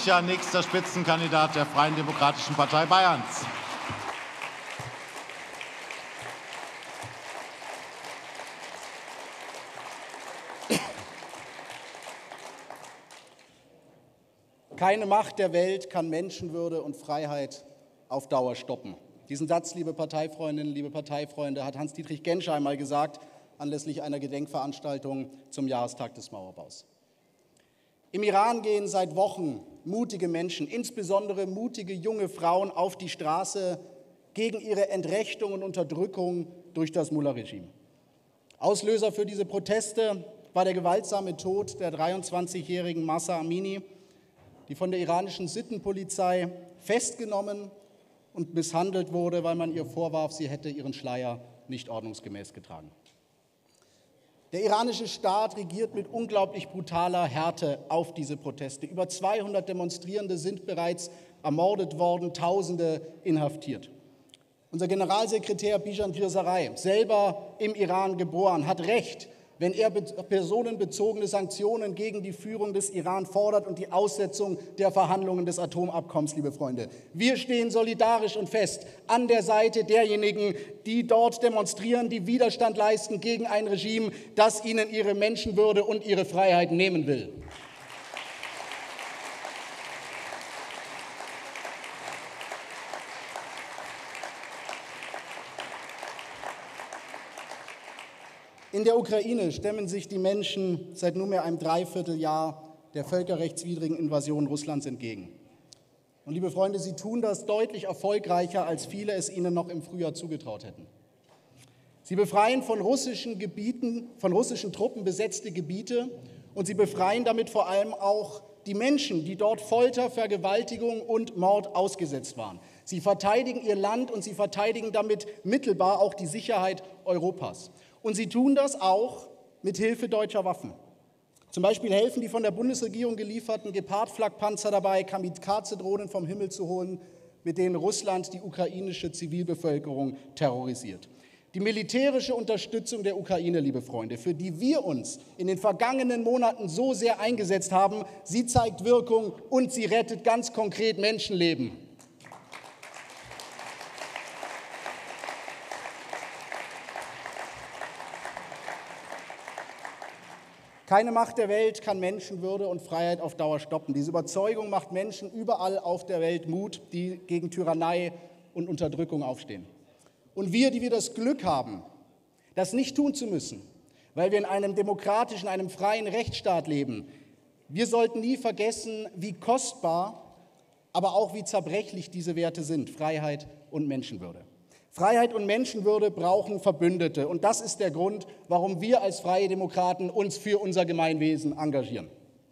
sicher nächster Spitzenkandidat der Freien Demokratischen Partei Bayerns. Keine Macht der Welt kann Menschenwürde und Freiheit auf Dauer stoppen. Diesen Satz, liebe Parteifreundinnen, liebe Parteifreunde, hat Hans-Dietrich Genscher einmal gesagt, anlässlich einer Gedenkveranstaltung zum Jahrestag des Mauerbaus. Im Iran gehen seit Wochen mutige Menschen, insbesondere mutige junge Frauen, auf die Straße gegen ihre Entrechtung und Unterdrückung durch das Mullah-Regime. Auslöser für diese Proteste war der gewaltsame Tod der 23-jährigen Mahsa Amini, die von der iranischen Sittenpolizei festgenommen und misshandelt wurde, weil man ihr vorwarf, sie hätte ihren Schleier nicht ordnungsgemäß getragen. Der iranische Staat reagiert mit unglaublich brutaler Härte auf diese Proteste. Über 200 Demonstrierende sind bereits ermordet worden, Tausende inhaftiert. Unser Generalsekretär Bijan Girsaray, selber im Iran geboren, hat recht, wenn er personenbezogene Sanktionen gegen die Führung des Iran fordert und die Aussetzung der Verhandlungen des Atomabkommens, liebe Freunde. Wir stehen solidarisch und fest an der Seite derjenigen, die dort demonstrieren, die Widerstand leisten gegen ein Regime, das ihnen ihre Menschenwürde und ihre Freiheit nehmen will. In der Ukraine stemmen sich die Menschen seit nunmehr einem Dreivierteljahr der völkerrechtswidrigen Invasion Russlands entgegen. Und liebe Freunde, sie tun das deutlich erfolgreicher, als viele es ihnen noch im Frühjahr zugetraut hätten. Sie befreien von russischen Gebieten, von russischen Truppen besetzte Gebiete und sie befreien damit vor allem auch die Menschen, die dort Folter, Vergewaltigung und Mord ausgesetzt waren. Sie verteidigen ihr Land und sie verteidigen damit mittelbar auch die Sicherheit Europas. Und sie tun das auch mit Hilfe deutscher Waffen. Zum Beispiel helfen die von der Bundesregierung gelieferten Gepard-Flak-Panzer dabei, Kamikaze-Drohnen vom Himmel zu holen, mit denen Russland die ukrainische Zivilbevölkerung terrorisiert. Die militärische Unterstützung der Ukraine, liebe Freunde, für die wir uns in den vergangenen Monaten so sehr eingesetzt haben, sie zeigt Wirkung und sie rettet ganz konkret Menschenleben. Keine Macht der Welt kann Menschenwürde und Freiheit auf Dauer stoppen. Diese Überzeugung macht Menschen überall auf der Welt Mut, die gegen Tyrannei und Unterdrückung aufstehen. Und wir, die wir das Glück haben, das nicht tun zu müssen, weil wir in einem demokratischen, einem freien Rechtsstaat leben, wir sollten nie vergessen, wie kostbar, aber auch wie zerbrechlich diese Werte sind, Freiheit und Menschenwürde. Freiheit und Menschenwürde brauchen Verbündete. Und das ist der Grund, warum wir als Freie Demokraten uns für unser Gemeinwesen engagieren.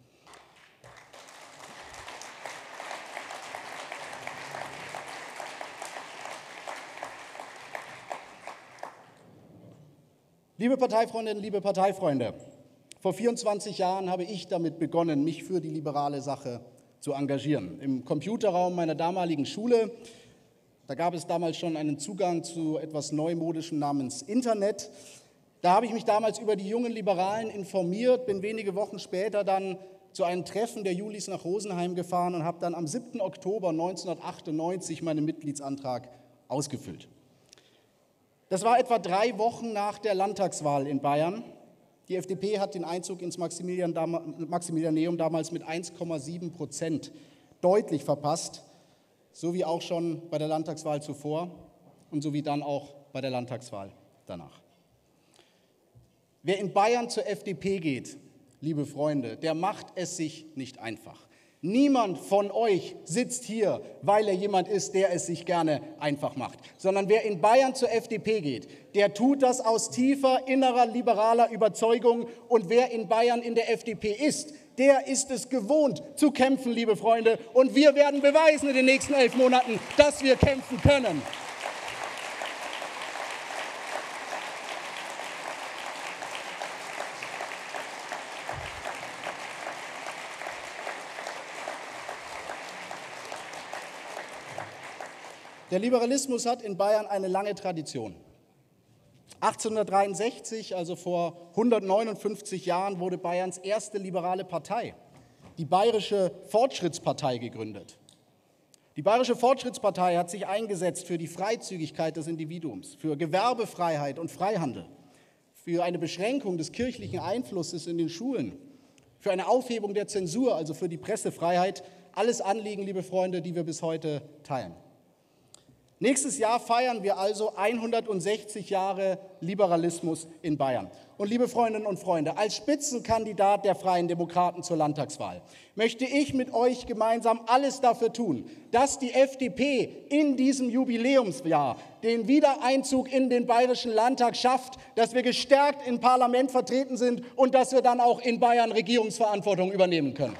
Liebe Parteifreundinnen, liebe Parteifreunde, vor 24 Jahren habe ich damit begonnen, mich für die liberale Sache zu engagieren. Im Computerraum meiner damaligen Schule. Da gab es damals schon einen Zugang zu etwas Neumodischem namens Internet. Da habe ich mich damals über die jungen Liberalen informiert, bin wenige Wochen später dann zu einem Treffen der Julis nach Rosenheim gefahren und habe dann am 7. Oktober 1998 meinen Mitgliedsantrag ausgefüllt. Das war etwa 3 Wochen nach der Landtagswahl in Bayern. Die FDP hat den Einzug ins Maximilianeum damals mit 1,7% deutlich verpasst. So wie auch schon bei der Landtagswahl zuvor und so wie dann auch bei der Landtagswahl danach. Wer in Bayern zur FDP geht, liebe Freunde, der macht es sich nicht einfach. Niemand von euch sitzt hier, weil er jemand ist, der es sich gerne einfach macht, sondern wer in Bayern zur FDP geht, der tut das aus tiefer innerer liberaler Überzeugung und wer in Bayern in der FDP ist, der ist es gewohnt zu kämpfen, liebe Freunde. Und wir werden beweisen in den nächsten 11 Monaten, dass wir kämpfen können. Der Liberalismus hat in Bayern eine lange Tradition. 1863, also vor 159 Jahren, wurde Bayerns erste liberale Partei die Bayerische Fortschrittspartei gegründet. Die Bayerische Fortschrittspartei hat sich eingesetzt für die Freizügigkeit des Individuums, für Gewerbefreiheit und Freihandel, für eine Beschränkung des kirchlichen Einflusses in den Schulen, für eine Aufhebung der Zensur, also für die Pressefreiheit. Alles Anliegen, liebe Freunde, die wir bis heute teilen. Nächstes Jahr feiern wir also 160 Jahre Liberalismus in Bayern. Und liebe Freundinnen und Freunde, als Spitzenkandidat der Freien Demokraten zur Landtagswahl möchte ich mit euch gemeinsam alles dafür tun, dass die FDP in diesem Jubiläumsjahr den Wiedereinzug in den Bayerischen Landtag schafft, dass wir gestärkt im Parlament vertreten sind und dass wir dann auch in Bayern Regierungsverantwortung übernehmen können.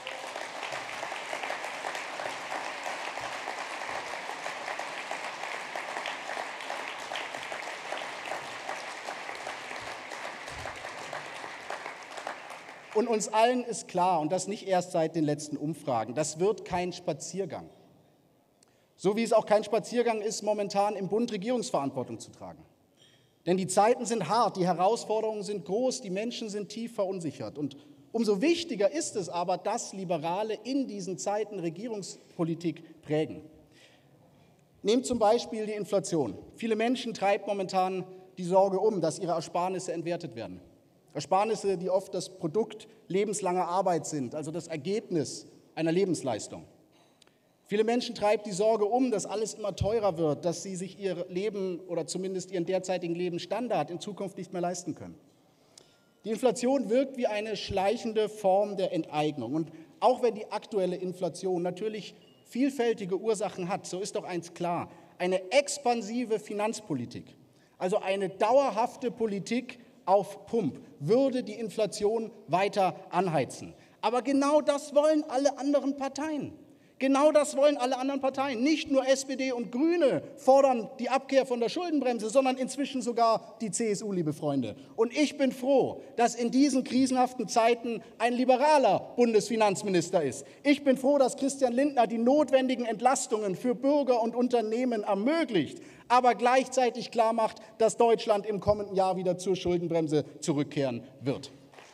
Und uns allen ist klar, und das nicht erst seit den letzten Umfragen, das wird kein Spaziergang. So wie es auch kein Spaziergang ist, momentan im Bund Regierungsverantwortung zu tragen. Denn die Zeiten sind hart, die Herausforderungen sind groß, die Menschen sind tief verunsichert. Und umso wichtiger ist es aber, dass Liberale in diesen Zeiten Regierungspolitik prägen. Nehmt zum Beispiel die Inflation. Viele Menschen treibt momentan die Sorge um, dass ihre Ersparnisse entwertet werden. Ersparnisse, die oft das Produkt lebenslanger Arbeit sind, also das Ergebnis einer Lebensleistung. Viele Menschen treibt die Sorge um, dass alles immer teurer wird, dass sie sich ihr Leben oder zumindest ihren derzeitigen Lebensstandard in Zukunft nicht mehr leisten können. Die Inflation wirkt wie eine schleichende Form der Enteignung. Und auch wenn die aktuelle Inflation natürlich vielfältige Ursachen hat, so ist doch eins klar: eine expansive Finanzpolitik, also eine dauerhafte Politik auf Pump, würde die Inflation weiter anheizen. Aber genau das wollen alle anderen Parteien. Genau das wollen alle anderen Parteien. Nicht nur SPD und Grüne fordern die Abkehr von der Schuldenbremse, sondern inzwischen sogar die CSU, liebe Freunde. Und ich bin froh, dass in diesen krisenhaften Zeiten ein liberaler Bundesfinanzminister ist. Ich bin froh, dass Christian Lindner die notwendigen Entlastungen für Bürger und Unternehmen ermöglicht, aber gleichzeitig klar macht, dass Deutschland im kommenden Jahr wieder zur Schuldenbremse zurückkehren wird.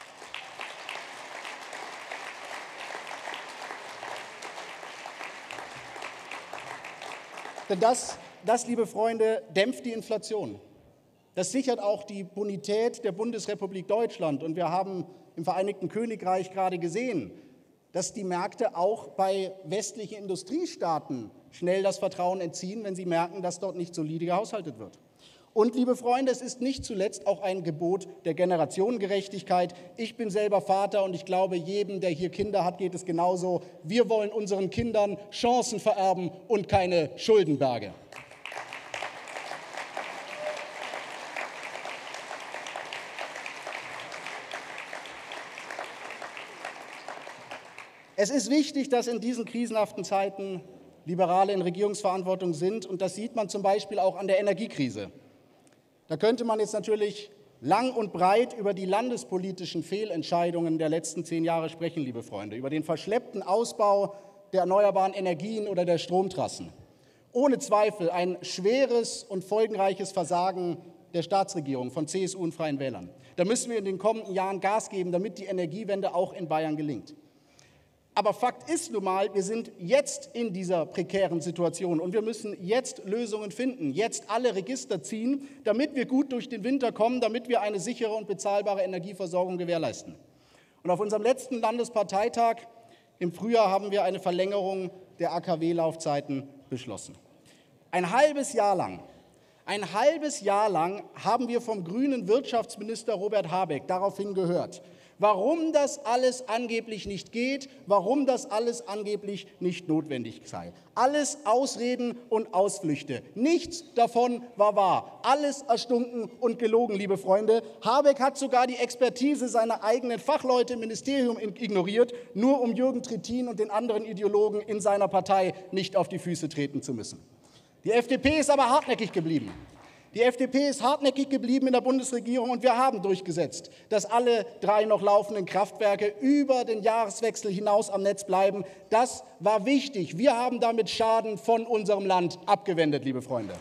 Denn das, liebe Freunde, dämpft die Inflation. Das sichert auch die Bonität der Bundesrepublik Deutschland. Und wir haben im Vereinigten Königreich gerade gesehen, dass die Märkte auch bei westlichen Industriestaaten schnell das Vertrauen entziehen, wenn sie merken, dass dort nicht solide gehaushaltet wird. Und, liebe Freunde, es ist nicht zuletzt auch ein Gebot der Generationengerechtigkeit. Ich bin selber Vater und ich glaube, jedem, der hier Kinder hat, geht es genauso. Wir wollen unseren Kindern Chancen vererben und keine Schuldenberge. Es ist wichtig, dass in diesen krisenhaften Zeiten Liberale in Regierungsverantwortung sind. Und das sieht man zum Beispiel auch an der Energiekrise. Da könnte man jetzt natürlich lang und breit über die landespolitischen Fehlentscheidungen der letzten 10 Jahre sprechen, liebe Freunde, über den verschleppten Ausbau der erneuerbaren Energien oder der Stromtrassen. Ohne Zweifel ein schweres und folgenreiches Versagen der Staatsregierung von CSU und Freien Wählern. Da müssen wir in den kommenden Jahren Gas geben, damit die Energiewende auch in Bayern gelingt. Aber Fakt ist nun mal, wir sind jetzt in dieser prekären Situation und wir müssen jetzt Lösungen finden, jetzt alle Register ziehen, damit wir gut durch den Winter kommen, damit wir eine sichere und bezahlbare Energieversorgung gewährleisten. Und auf unserem letzten Landesparteitag im Frühjahr haben wir eine Verlängerung der AKW-Laufzeiten beschlossen. Ein halbes Jahr lang haben wir vom grünen Wirtschaftsminister Robert Habeck daraufhin gehört, warum das alles angeblich nicht geht, warum das alles angeblich nicht notwendig sei. Alles Ausreden und Ausflüchte. Nichts davon war wahr. Alles erstunken und gelogen, liebe Freunde. Habeck hat sogar die Expertise seiner eigenen Fachleute im Ministerium ignoriert, nur um Jürgen Trittin und den anderen Ideologen in seiner Partei nicht auf die Füße treten zu müssen. Die FDP ist aber hartnäckig geblieben. Die FDP ist hartnäckig geblieben in der Bundesregierung und wir haben durchgesetzt, dass alle 3 noch laufenden Kraftwerke über den Jahreswechsel hinaus am Netz bleiben. Das war wichtig. Wir haben damit Schaden von unserem Land abgewendet, liebe Freunde.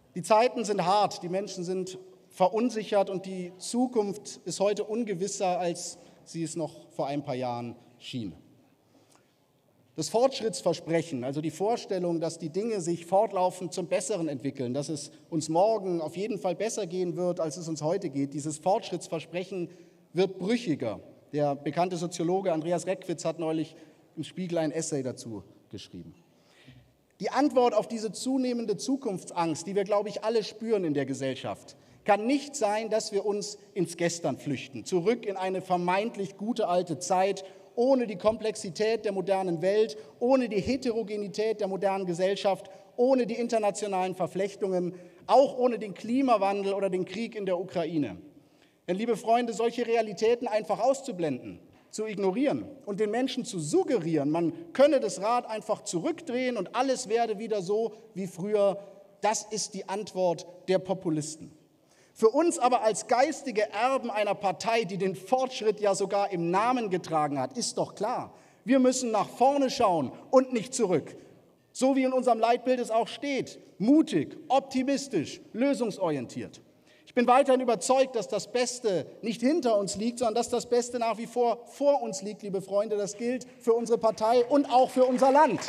Die Zeiten sind hart, die Menschen sind verunsichert und die Zukunft ist heute ungewisser, als sie es noch vor ein paar Jahren schien. Das Fortschrittsversprechen, also die Vorstellung, dass die Dinge sich fortlaufend zum Besseren entwickeln, dass es uns morgen auf jeden Fall besser gehen wird, als es uns heute geht, dieses Fortschrittsversprechen wird brüchiger. Der bekannte Soziologe Andreas Reckwitz hat neulich im Spiegel ein Essay dazu geschrieben. Die Antwort auf diese zunehmende Zukunftsangst, die wir, glaube ich, alle spüren in der Gesellschaft, kann nicht sein, dass wir uns ins Gestern flüchten, zurück in eine vermeintlich gute alte Zeit, ohne die Komplexität der modernen Welt, ohne die Heterogenität der modernen Gesellschaft, ohne die internationalen Verflechtungen, auch ohne den Klimawandel oder den Krieg in der Ukraine. Denn, liebe Freunde, solche Realitäten einfach auszublenden, zu ignorieren und den Menschen zu suggerieren, man könne das Rad einfach zurückdrehen und alles werde wieder so wie früher, das ist die Antwort der Populisten. Für uns aber als geistige Erben einer Partei, die den Fortschritt ja sogar im Namen getragen hat, ist doch klar, wir müssen nach vorne schauen und nicht zurück. So wie in unserem Leitbild es auch steht, mutig, optimistisch, lösungsorientiert. Ich bin weiterhin überzeugt, dass das Beste nicht hinter uns liegt, sondern dass das Beste nach wie vor uns liegt, liebe Freunde. Das gilt für unsere Partei und auch für unser Land.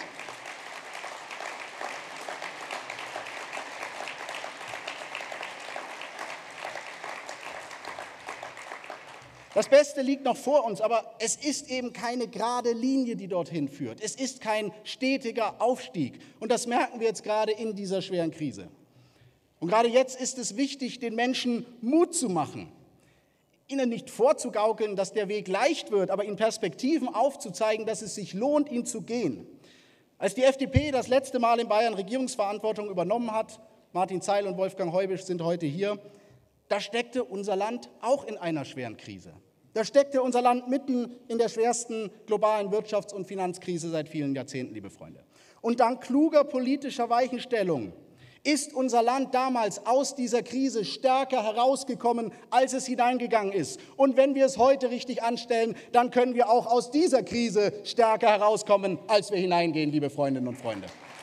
Das Beste liegt noch vor uns, aber es ist eben keine gerade Linie, die dorthin führt. Es ist kein stetiger Aufstieg. Und das merken wir jetzt gerade in dieser schweren Krise. Und gerade jetzt ist es wichtig, den Menschen Mut zu machen, ihnen nicht vorzugaukeln, dass der Weg leicht wird, aber ihnen Perspektiven aufzuzeigen, dass es sich lohnt, ihn zu gehen. Als die FDP das letzte Mal in Bayern Regierungsverantwortung übernommen hat, Martin Zeil und Wolfgang Heubisch sind heute hier, da steckte unser Land auch in einer schweren Krise. Da steckte unser Land mitten in der schwersten globalen Wirtschafts- und Finanzkrise seit vielen Jahrzehnten, liebe Freunde. Und dank kluger politischer Weichenstellung ist unser Land damals aus dieser Krise stärker herausgekommen, als es hineingegangen ist. Und wenn wir es heute richtig anstellen, dann können wir auch aus dieser Krise stärker herauskommen, als wir hineingehen, liebe Freundinnen und Freunde.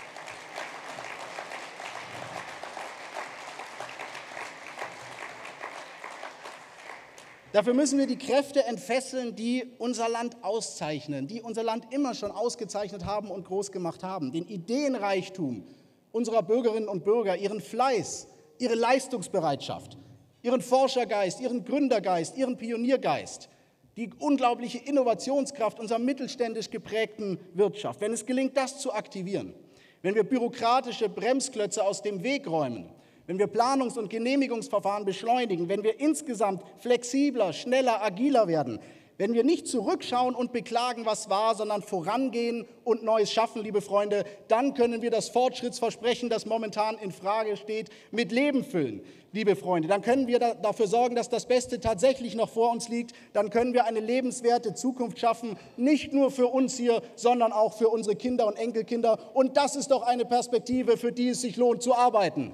Dafür müssen wir die Kräfte entfesseln, die unser Land auszeichnen, die unser Land immer schon ausgezeichnet haben und groß gemacht haben. Den Ideenreichtum unserer Bürgerinnen und Bürger, ihren Fleiß, ihre Leistungsbereitschaft, ihren Forschergeist, ihren Gründergeist, ihren Pioniergeist, die unglaubliche Innovationskraft unserer mittelständisch geprägten Wirtschaft. Wenn es gelingt, das zu aktivieren, wenn wir bürokratische Bremsklötze aus dem Weg räumen, wenn wir Planungs- und Genehmigungsverfahren beschleunigen, wenn wir insgesamt flexibler, schneller, agiler werden, wenn wir nicht zurückschauen und beklagen, was war, sondern vorangehen und Neues schaffen, liebe Freunde, dann können wir das Fortschrittsversprechen, das momentan in Frage steht, mit Leben füllen, liebe Freunde. Dann können wir dafür sorgen, dass das Beste tatsächlich noch vor uns liegt. Dann können wir eine lebenswerte Zukunft schaffen, nicht nur für uns hier, sondern auch für unsere Kinder und Enkelkinder. Und das ist doch eine Perspektive, für die es sich lohnt zu arbeiten.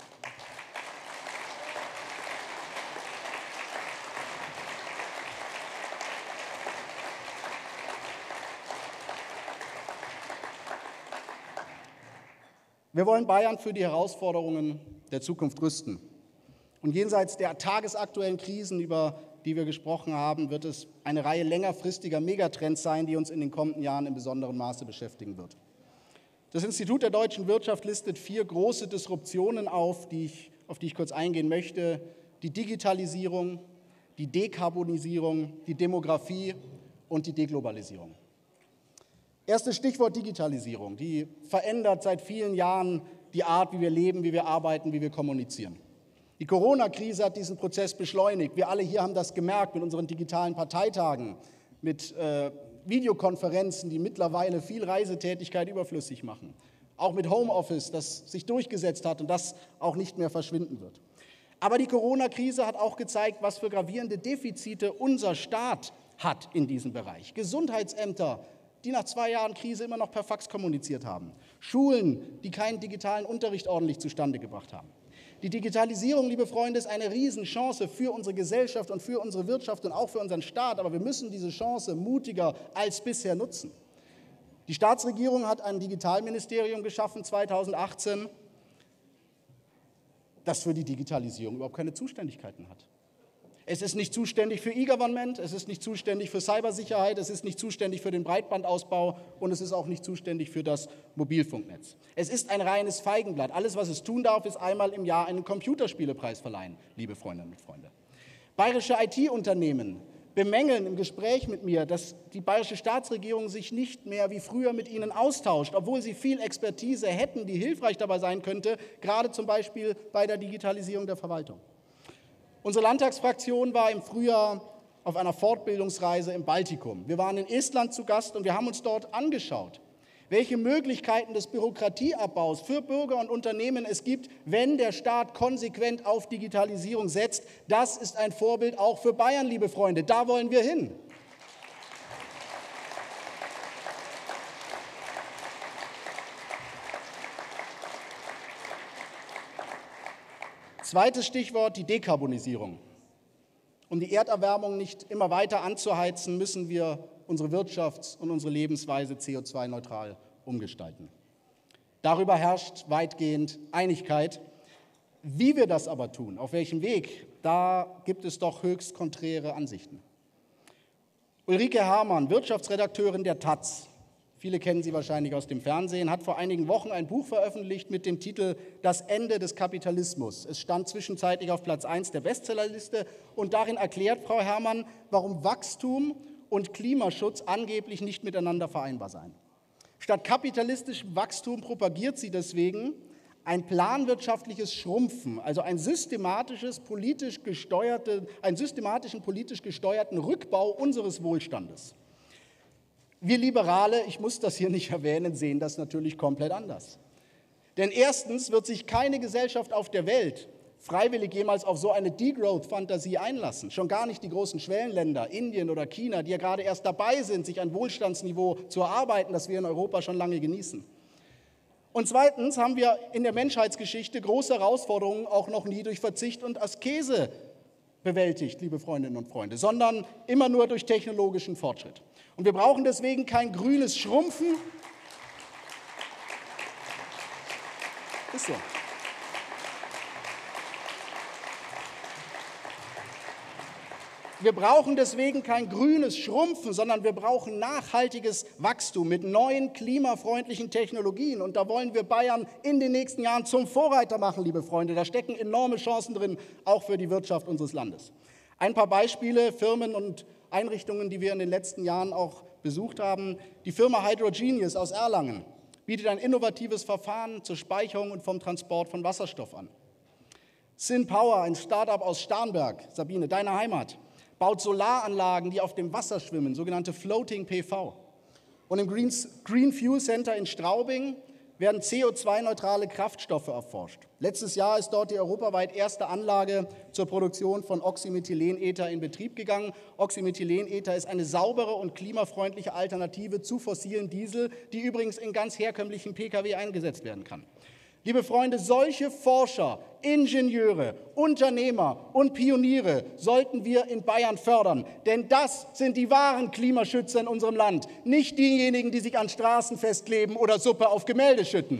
Wir wollen Bayern für die Herausforderungen der Zukunft rüsten. Und jenseits der tagesaktuellen Krisen, über die wir gesprochen haben, wird es eine Reihe längerfristiger Megatrends sein, die uns in den kommenden Jahren in besonderem Maße beschäftigen wird. Das Institut der deutschen Wirtschaft listet 4 große Disruptionen auf die ich kurz eingehen möchte: die Digitalisierung, die Dekarbonisierung, die Demografie und die Deglobalisierung. Erstes Stichwort Digitalisierung. Die verändert seit vielen Jahren die Art, wie wir leben, wie wir arbeiten, wie wir kommunizieren. Die Corona-Krise hat diesen Prozess beschleunigt. Wir alle hier haben das gemerkt mit unseren digitalen Parteitagen, mit Videokonferenzen, die mittlerweile viel Reisetätigkeit überflüssig machen. Auch mit Homeoffice, das sich durchgesetzt hat und das auch nicht mehr verschwinden wird. Aber die Corona-Krise hat auch gezeigt, was für gravierende Defizite unser Staat hat in diesem Bereich. Gesundheitsämter, die nach 2 Jahren Krise immer noch per Fax kommuniziert haben. Schulen, die keinen digitalen Unterricht ordentlich zustande gebracht haben. Die Digitalisierung, liebe Freunde, ist eine Riesenchance für unsere Gesellschaft und für unsere Wirtschaft und auch für unseren Staat. Aber wir müssen diese Chance mutiger als bisher nutzen. Die Staatsregierung hat ein Digitalministerium geschaffen 2018. das für die Digitalisierung überhaupt keine Zuständigkeiten hat. Es ist nicht zuständig für E-Government, es ist nicht zuständig für Cybersicherheit, es ist nicht zuständig für den Breitbandausbau und es ist auch nicht zuständig für das Mobilfunknetz. Es ist ein reines Feigenblatt. Alles, was es tun darf, ist einmal im Jahr einen Computerspielepreis verleihen, liebe Freundinnen und Freunde. Bayerische IT-Unternehmen bemängeln im Gespräch mit mir, dass die bayerische Staatsregierung sich nicht mehr wie früher mit ihnen austauscht, obwohl sie viel Expertise hätten, die hilfreich dabei sein könnte, gerade zum Beispiel bei der Digitalisierung der Verwaltung. Unsere Landtagsfraktion war im Frühjahr auf einer Fortbildungsreise im Baltikum. Wir waren in Estland zu Gast und wir haben uns dort angeschaut, welche Möglichkeiten des Bürokratieabbaus für Bürger und Unternehmen es gibt, wenn der Staat konsequent auf Digitalisierung setzt. Das ist ein Vorbild auch für Bayern, liebe Freunde. Da wollen wir hin. Zweites Stichwort, die Dekarbonisierung. Um die Erderwärmung nicht immer weiter anzuheizen, müssen wir unsere Wirtschafts- und unsere Lebensweise CO2-neutral umgestalten. Darüber herrscht weitgehend Einigkeit. Wie wir das aber tun, auf welchem Weg, da gibt es doch höchst konträre Ansichten. Ulrike Herrmann, Wirtschaftsredakteurin der taz, viele kennen sie wahrscheinlich aus dem Fernsehen, hat vor einigen Wochen ein Buch veröffentlicht mit dem Titel »Das Ende des Kapitalismus«. Es stand zwischenzeitlich auf Platz 1 der Bestsellerliste und darin erklärt Frau Herrmann, warum Wachstum und Klimaschutz angeblich nicht miteinander vereinbar seien. Statt kapitalistischem Wachstum propagiert sie deswegen ein planwirtschaftliches Schrumpfen, also einen systematischen politisch gesteuerten Rückbau unseres Wohlstandes. Wir Liberale, ich muss das hier nicht erwähnen, sehen das natürlich komplett anders. Denn erstens wird sich keine Gesellschaft auf der Welt freiwillig jemals auf so eine Degrowth-Fantasie einlassen. Schon gar nicht die großen Schwellenländer, Indien oder China, die ja gerade erst dabei sind, sich ein Wohlstandsniveau zu erarbeiten, das wir in Europa schon lange genießen. Und zweitens haben wir in der Menschheitsgeschichte große Herausforderungen auch noch nie durch Verzicht und Askese bewältigt, liebe Freundinnen und Freunde, sondern immer nur durch technologischen Fortschritt. Und wir brauchen deswegen kein grünes Schrumpfen. Ist so. Wir brauchen deswegen kein grünes Schrumpfen, sondern wir brauchen nachhaltiges Wachstum mit neuen klimafreundlichen Technologien. Und da wollen wir Bayern in den nächsten Jahren zum Vorreiter machen, liebe Freunde. Da stecken enorme Chancen drin, auch für die Wirtschaft unseres Landes. Ein paar Beispiele, Firmen und Einrichtungen, die wir in den letzten Jahren auch besucht haben. Die Firma Hydrogenious aus Erlangen bietet ein innovatives Verfahren zur Speicherung und vom Transport von Wasserstoff an. SynPower, ein Start-up aus Starnberg, Sabine, deine Heimat, baut Solaranlagen, die auf dem Wasser schwimmen, sogenannte Floating PV. Und im Green Fuel Center in Straubing werden CO2-neutrale Kraftstoffe erforscht. Letztes Jahr ist dort die europaweit erste Anlage zur Produktion von Oxymethylenether in Betrieb gegangen. Oxymethylenether ist eine saubere und klimafreundliche Alternative zu fossilen Diesel, die übrigens in ganz herkömmlichen Pkw eingesetzt werden kann. Liebe Freunde, solche Forscher, Ingenieure, Unternehmer und Pioniere sollten wir in Bayern fördern. Denn das sind die wahren Klimaschützer in unserem Land, nicht diejenigen, die sich an Straßen festkleben oder Suppe auf Gemälde schütten.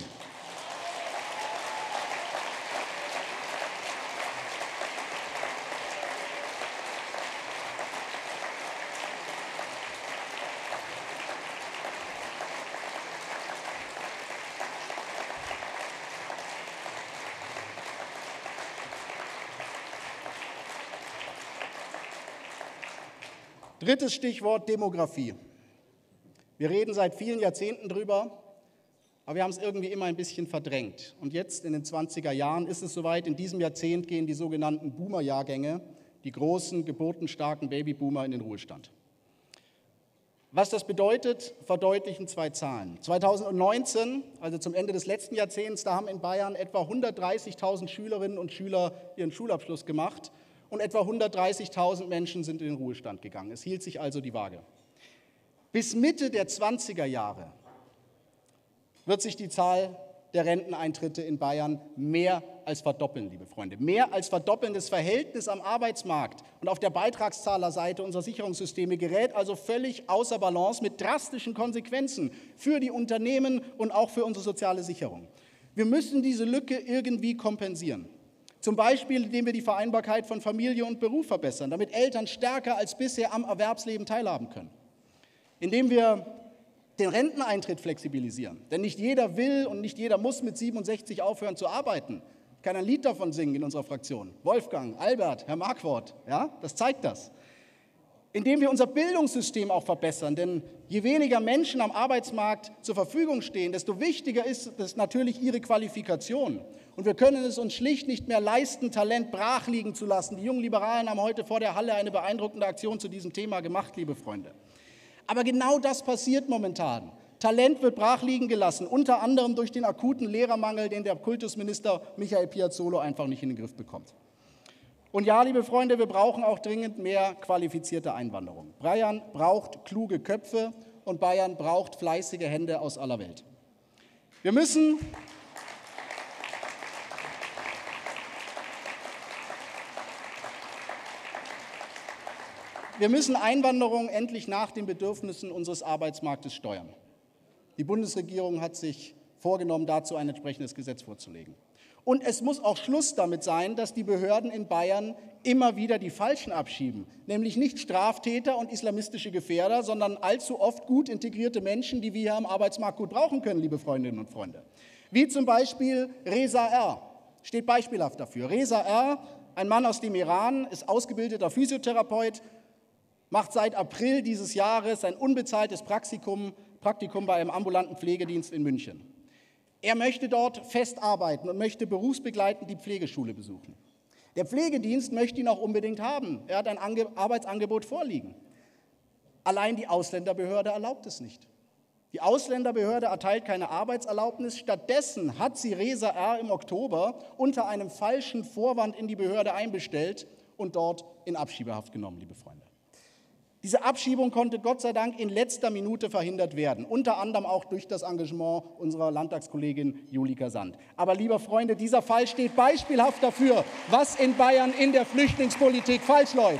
Drittes Stichwort, Demografie. Wir reden seit vielen Jahrzehnten drüber, aber wir haben es irgendwie immer ein bisschen verdrängt. Und jetzt in den 20er Jahren ist es soweit, in diesem Jahrzehnt gehen die sogenannten Boomer-Jahrgänge, die großen, geburtenstarken Babyboomer in den Ruhestand. Was das bedeutet, verdeutlichen zwei Zahlen. 2019, also zum Ende des letzten Jahrzehnts, da haben in Bayern etwa 130.000 Schülerinnen und Schüler ihren Schulabschluss gemacht. Und etwa 130.000 Menschen sind in den Ruhestand gegangen. Es hielt sich also die Waage. Bis Mitte der 20er Jahre wird sich die Zahl der Renteneintritte in Bayern mehr als verdoppeln, liebe Freunde. Mehr als verdoppeln. Das Verhältnis am Arbeitsmarkt und auf der Beitragszahlerseite unserer Sicherungssysteme gerät also völlig außer Balance mit drastischen Konsequenzen für die Unternehmen und auch für unsere soziale Sicherung. Wir müssen diese Lücke irgendwie kompensieren. Zum Beispiel, indem wir die Vereinbarkeit von Familie und Beruf verbessern, damit Eltern stärker als bisher am Erwerbsleben teilhaben können. Indem wir den Renteneintritt flexibilisieren. Denn nicht jeder will und nicht jeder muss mit 67 aufhören zu arbeiten. Ich kann ein Lied davon singen in unserer Fraktion. Wolfgang, Albert, Herr Marquardt, ja, das zeigt das. Indem wir unser Bildungssystem auch verbessern, denn je weniger Menschen am Arbeitsmarkt zur Verfügung stehen, desto wichtiger ist es natürlich ihre Qualifikation. Und wir können es uns schlicht nicht mehr leisten, Talent brach liegen zu lassen. Die jungen Liberalen haben heute vor der Halle eine beeindruckende Aktion zu diesem Thema gemacht, liebe Freunde. Aber genau das passiert momentan. Talent wird brach liegen gelassen, unter anderem durch den akuten Lehrermangel, den der Kultusminister Michael Piazzolo einfach nicht in den Griff bekommt. Und ja, liebe Freunde, wir brauchen auch dringend mehr qualifizierte Einwanderung. Bayern braucht kluge Köpfe und Bayern braucht fleißige Hände aus aller Welt. Wir müssen Einwanderung endlich nach den Bedürfnissen unseres Arbeitsmarktes steuern. Die Bundesregierung hat sich vorgenommen, dazu ein entsprechendes Gesetz vorzulegen. Und es muss auch Schluss damit sein, dass die Behörden in Bayern immer wieder die Falschen abschieben, nämlich nicht Straftäter und islamistische Gefährder, sondern allzu oft gut integrierte Menschen, die wir hier am Arbeitsmarkt gut brauchen können, liebe Freundinnen und Freunde. Wie zum Beispiel Reza R. steht beispielhaft dafür. Reza R., ein Mann aus dem Iran, ist ausgebildeter Physiotherapeut, macht seit April dieses Jahres ein unbezahltes Praktikum bei einem ambulanten Pflegedienst in München. Er möchte dort fest arbeiten und möchte berufsbegleitend die Pflegeschule besuchen. Der Pflegedienst möchte ihn auch unbedingt haben. Er hat ein Arbeitsangebot vorliegen. Allein die Ausländerbehörde erlaubt es nicht. Die Ausländerbehörde erteilt keine Arbeitserlaubnis. Stattdessen hat sie Reza R. im Oktober unter einem falschen Vorwand in die Behörde einbestellt und dort in Abschiebehaft genommen, liebe Freunde. Diese Abschiebung konnte Gott sei Dank in letzter Minute verhindert werden, unter anderem auch durch das Engagement unserer Landtagskollegin Julika Sand. Aber, liebe Freunde, dieser Fall steht beispielhaft dafür, was in Bayern in der Flüchtlingspolitik falsch läuft.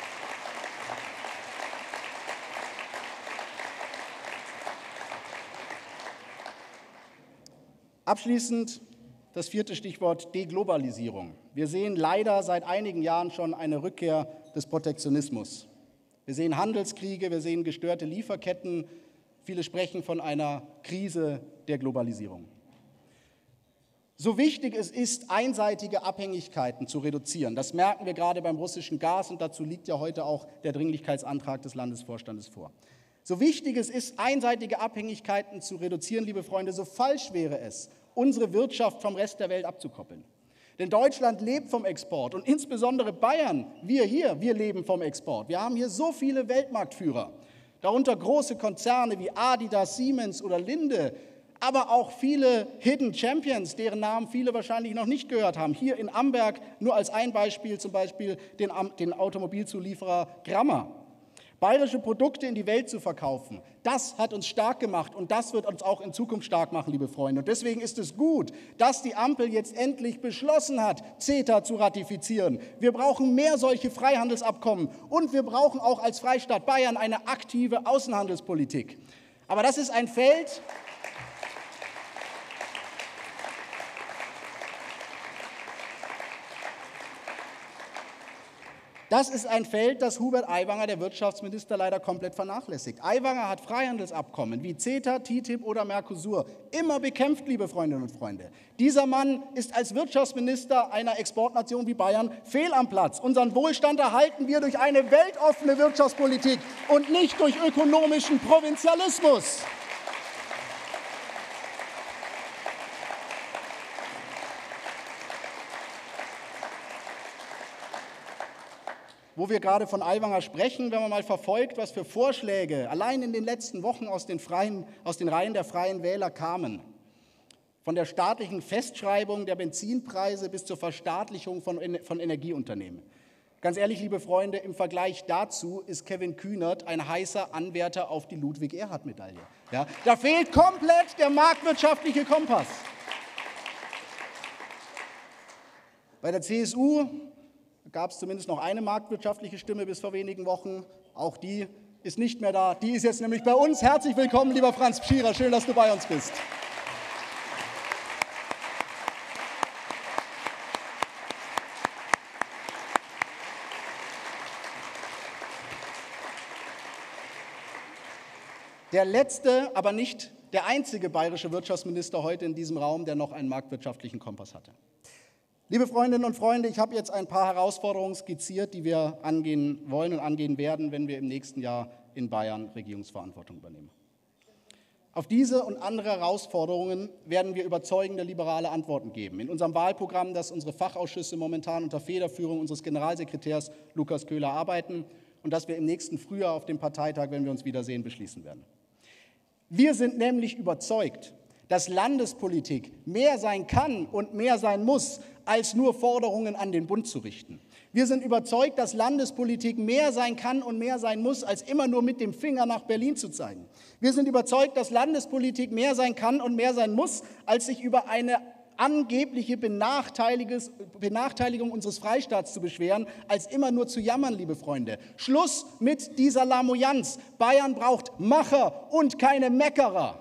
Abschließend das vierte Stichwort: Deglobalisierung. Wir sehen leider seit einigen Jahren schon eine Rückkehr des Protektionismus. Wir sehen Handelskriege, wir sehen gestörte Lieferketten. Viele sprechen von einer Krise der Globalisierung. So wichtig es ist, einseitige Abhängigkeiten zu reduzieren, das merken wir gerade beim russischen Gas, und dazu liegt ja heute auch der Dringlichkeitsantrag des Landesvorstandes vor. So wichtig es ist, einseitige Abhängigkeiten zu reduzieren, liebe Freunde, so falsch wäre es, unsere Wirtschaft vom Rest der Welt abzukoppeln. Denn Deutschland lebt vom Export und insbesondere Bayern, wir leben vom Export. Wir haben hier so viele Weltmarktführer, darunter große Konzerne wie Adidas, Siemens oder Linde, aber auch viele Hidden Champions, deren Namen viele wahrscheinlich noch nicht gehört haben. Hier in Amberg nur als ein Beispiel, zum Beispiel den Automobilzulieferer Grammer. Bayerische Produkte in die Welt zu verkaufen, das hat uns stark gemacht und das wird uns auch in Zukunft stark machen, liebe Freunde. Und deswegen ist es gut, dass die Ampel jetzt endlich beschlossen hat, CETA zu ratifizieren. Wir brauchen mehr solche Freihandelsabkommen und wir brauchen auch als Freistaat Bayern eine aktive Außenhandelspolitik. Aber das ist ein Feld, das Hubert Aiwanger, der Wirtschaftsminister, leider komplett vernachlässigt. Aiwanger hat Freihandelsabkommen wie CETA, TTIP oder Mercosur immer bekämpft, liebe Freundinnen und Freunde. Dieser Mann ist als Wirtschaftsminister einer Exportnation wie Bayern fehl am Platz. Unseren Wohlstand erhalten wir durch eine weltoffene Wirtschaftspolitik und nicht durch ökonomischen Provinzialismus. Wo wir gerade von Aiwanger sprechen, wenn man mal verfolgt, was für Vorschläge allein in den letzten Wochen aus den Reihen der Freien Wähler kamen. Von der staatlichen Festschreibung der Benzinpreise bis zur Verstaatlichung von Energieunternehmen. Ganz ehrlich, liebe Freunde, im Vergleich dazu ist Kevin Kühnert ein heißer Anwärter auf die Ludwig-Erhard-Medaille. Ja, da fehlt komplett der marktwirtschaftliche Kompass. Bei der CSU gab es zumindest noch eine marktwirtschaftliche Stimme bis vor wenigen Wochen. Auch die ist nicht mehr da. Die ist jetzt nämlich bei uns. Herzlich willkommen, lieber Franz Pschierer. Schön, dass du bei uns bist. Der letzte, aber nicht der einzige bayerische Wirtschaftsminister heute in diesem Raum, der noch einen marktwirtschaftlichen Kompass hatte. Liebe Freundinnen und Freunde, ich habe jetzt ein paar Herausforderungen skizziert, die wir angehen wollen und angehen werden, wenn wir im nächsten Jahr in Bayern Regierungsverantwortung übernehmen. Auf diese und andere Herausforderungen werden wir überzeugende liberale Antworten geben. In unserem Wahlprogramm, das unsere Fachausschüsse momentan unter Federführung unseres Generalsekretärs Lukas Köhler arbeiten und das wir im nächsten Frühjahr auf dem Parteitag, wenn wir uns wiedersehen, beschließen werden. Wir sind nämlich überzeugt, dass Landespolitik mehr sein kann und mehr sein muss, als nur Forderungen an den Bund zu richten. Wir sind überzeugt, dass Landespolitik mehr sein kann und mehr sein muss, als immer nur mit dem Finger nach Berlin zu zeigen. Wir sind überzeugt, dass Landespolitik mehr sein kann und mehr sein muss, als sich über eine angebliche Benachteiligung unseres Freistaats zu beschweren, als immer nur zu jammern, liebe Freunde. Schluss mit dieser Lamoyanz. Bayern braucht Macher und keine Meckerer.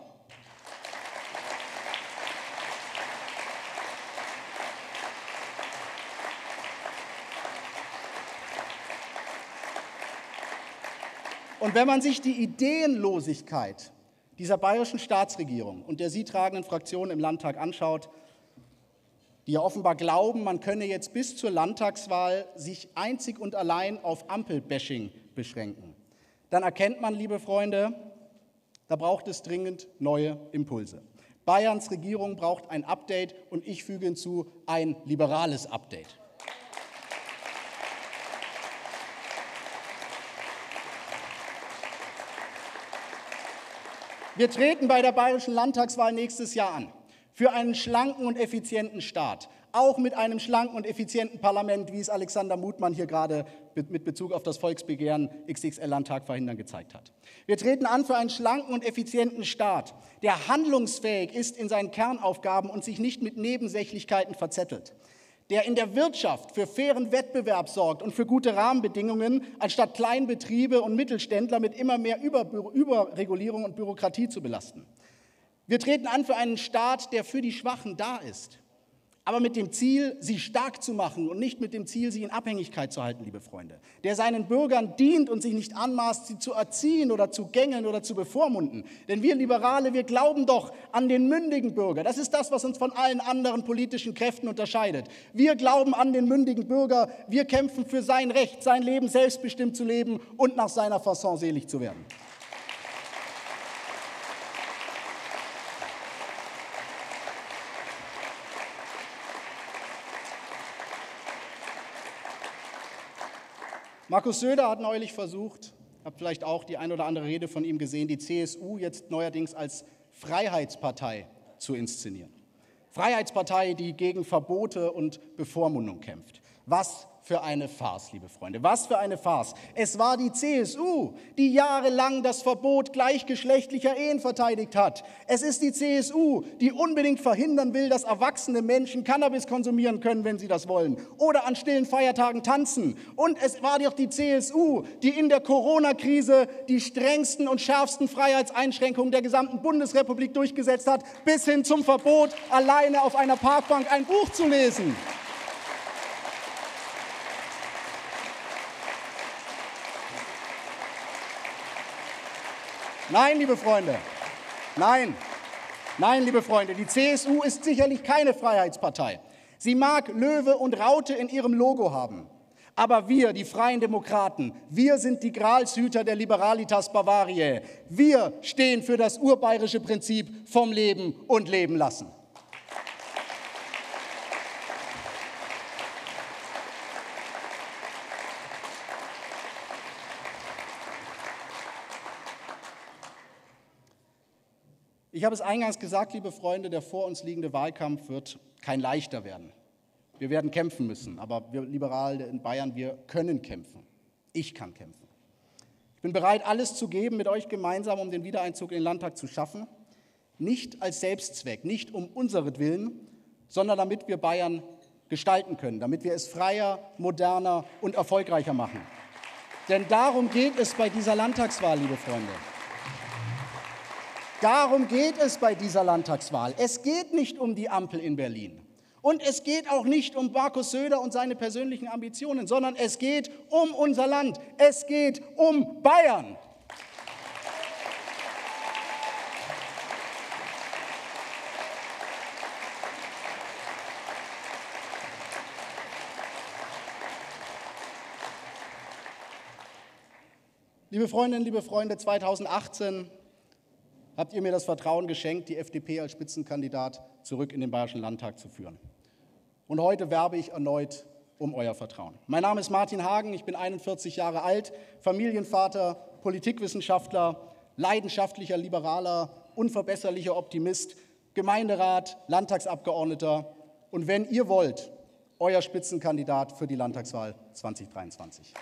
Und wenn man sich die Ideenlosigkeit dieser bayerischen Staatsregierung und der sie tragenden Fraktionen im Landtag anschaut, die ja offenbar glauben, man könne jetzt bis zur Landtagswahl sich einzig und allein auf Ampelbashing beschränken, dann erkennt man, liebe Freunde, da braucht es dringend neue Impulse. Bayerns Regierung braucht ein Update und ich füge hinzu, ein liberales Update. Wir treten bei der bayerischen Landtagswahl nächstes Jahr an. Für einen schlanken und effizienten Staat. Auch mit einem schlanken und effizienten Parlament, wie es Alexander Mutmann hier gerade mit Bezug auf das Volksbegehren XXL-Landtag verhindern gezeigt hat. Wir treten an für einen schlanken und effizienten Staat, der handlungsfähig ist in seinen Kernaufgaben und sich nicht mit Nebensächlichkeiten verzettelt. Der in der Wirtschaft für fairen Wettbewerb sorgt und für gute Rahmenbedingungen, anstatt Kleinbetriebe und Mittelständler mit immer mehr Überregulierung und Bürokratie zu belasten. Wir treten an für einen Staat, der für die Schwachen da ist, aber mit dem Ziel, sie stark zu machen und nicht mit dem Ziel, sie in Abhängigkeit zu halten, liebe Freunde. Der seinen Bürgern dient und sich nicht anmaßt, sie zu erziehen oder zu gängeln oder zu bevormunden. Denn wir Liberale, wir glauben doch an den mündigen Bürger. Das ist das, was uns von allen anderen politischen Kräften unterscheidet. Wir glauben an den mündigen Bürger. Wir kämpfen für sein Recht, sein Leben selbstbestimmt zu leben und nach seiner Fasson selig zu werden. Markus Söder hat neulich versucht, habt vielleicht auch die ein oder andere Rede von ihm gesehen, die CSU jetzt neuerdings als Freiheitspartei zu inszenieren. Freiheitspartei, die gegen Verbote und Bevormundung kämpft. Was für eine Farce, liebe Freunde, was für eine Farce. Es war die CSU, die jahrelang das Verbot gleichgeschlechtlicher Ehen verteidigt hat. Es ist die CSU, die unbedingt verhindern will, dass erwachsene Menschen Cannabis konsumieren können, wenn sie das wollen, oder an stillen Feiertagen tanzen. Und es war doch die CSU, die in der Corona-Krise die strengsten und schärfsten Freiheitseinschränkungen der gesamten Bundesrepublik durchgesetzt hat, bis hin zum Verbot, alleine auf einer Parkbank ein Buch zu lesen. Nein, liebe Freunde, nein, liebe Freunde, die CSU ist sicherlich keine Freiheitspartei. Sie mag Löwe und Raute in ihrem Logo haben. Aber wir, die Freien Demokraten, wir sind die Gralshüter der Liberalitas Bavariae. Wir stehen für das urbayerische Prinzip vom Leben und Leben lassen. Ich habe es eingangs gesagt, liebe Freunde, der vor uns liegende Wahlkampf wird kein leichter werden. Wir werden kämpfen müssen, aber wir Liberale in Bayern, wir können kämpfen. Ich kann kämpfen. Ich bin bereit, alles zu geben mit euch gemeinsam, um den Wiedereinzug in den Landtag zu schaffen. Nicht als Selbstzweck, nicht um unseretwillen, sondern damit wir Bayern gestalten können, damit wir es freier, moderner und erfolgreicher machen. Denn darum geht es bei dieser Landtagswahl, liebe Freunde. Darum geht es bei dieser Landtagswahl. Es geht nicht um die Ampel in Berlin. Und es geht auch nicht um Markus Söder und seine persönlichen Ambitionen, sondern es geht um unser Land. Es geht um Bayern. Liebe Freundinnen, liebe Freunde, 2018 habt ihr mir das Vertrauen geschenkt, die FDP als Spitzenkandidat zurück in den Bayerischen Landtag zu führen. Und heute werbe ich erneut um euer Vertrauen. Mein Name ist Martin Hagen, ich bin 41 Jahre alt, Familienvater, Politikwissenschaftler, leidenschaftlicher Liberaler, unverbesserlicher Optimist, Gemeinderat, Landtagsabgeordneter und wenn ihr wollt, euer Spitzenkandidat für die Landtagswahl 2023.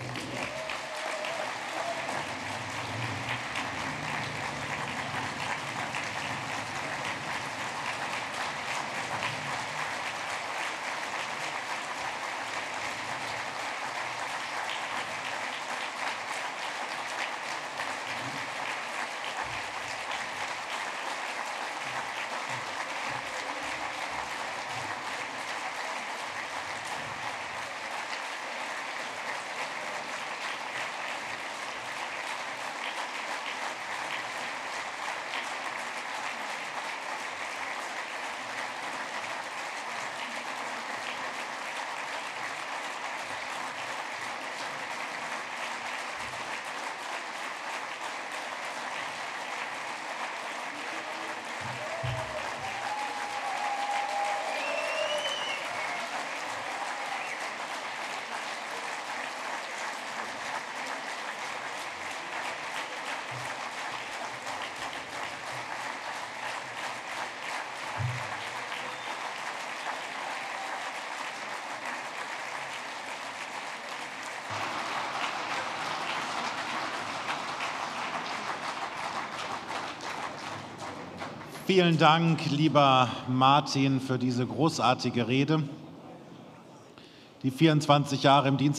Vielen Dank, lieber Martin, für diese großartige Rede. Die 24 Jahre im Dienst